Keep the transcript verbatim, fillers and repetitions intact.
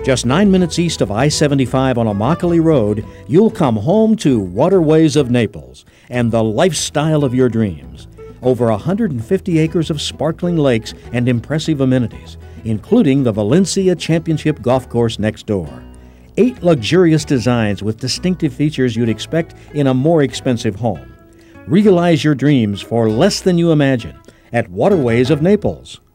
Just nine minutes east of I seventy-five on Immokalee Road, you'll come home to Waterways of Naples and the lifestyle of your dreams. Over one hundred fifty acres of sparkling lakes and impressive amenities, including the Valencia Championship Golf Course next door. Eight luxurious designs with distinctive features you'd expect in a more expensive home. Realize your dreams for less than you imagine at Waterways of Naples.